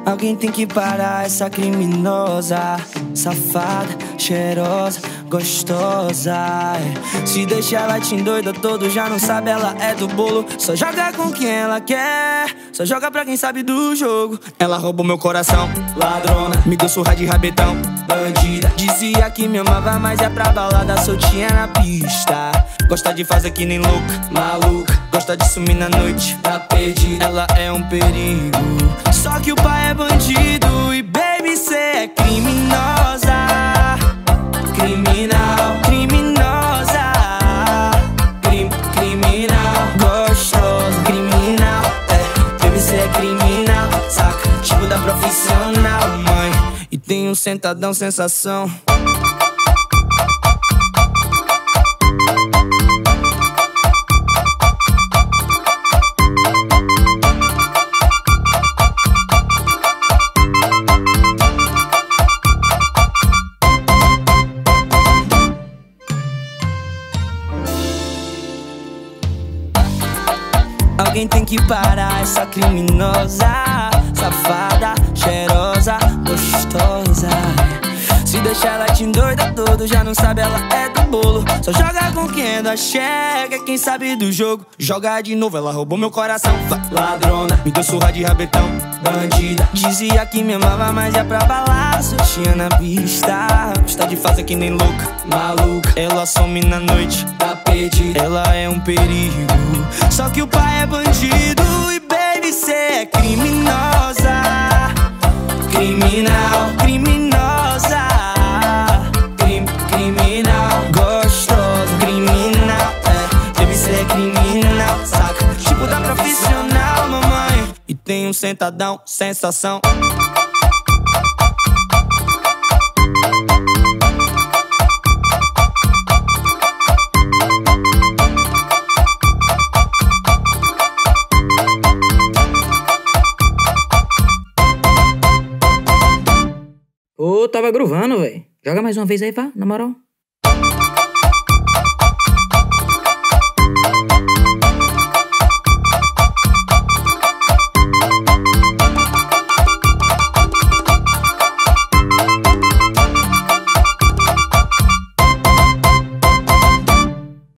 Alguém tem que parar essa criminosa, safada, cheirosa, gostosa. Se deixa ela te endoida todo, já não sabe, ela é do bolo. Só joga com quem ela quer, só joga pra quem sabe do jogo. Ela roubou meu coração, ladrona, me deu surra de rabetão, bandida. Dizia que me amava, mas é pra balada, soltinha na pista. Gosta de fazer que nem louca, maluca, gosta de sumir na noite, tá perdida. Ela é um perigo, só que o pai é bandido. E baby, cê é criminosa, criminal, criminosa, criminal, gostosa, criminal, baby, cê é criminal, saca, tipo da profissional, mãe. E tem um sentadão sensação. Alguém tem que parar essa criminosa, safada, cheirosa, gostosa. Se deixa ela te endoida todo, já não sabe, ela é do bolo. Só joga com quem é da checa, quem sabe do jogo. Joga de novo, ela roubou meu coração, ladrona, me deu surra de rabetão, bandida. Dizia que me amava, mas é pra balar, soltinha na pista. Gosta de fazer que nem louca, maluca, ela some na noite, tá perdida. Ela é um perigo, só que o pai é bandido. E baby, cê é criminosa, criminal, criminosa, criminal, gostosa, criminal, baby, cê é criminal, saca, tipo da profissional, mamãe. E tem um sentadão, sensação. Ô, tava gruvando, velho. Joga mais uma vez aí, pá, na moral.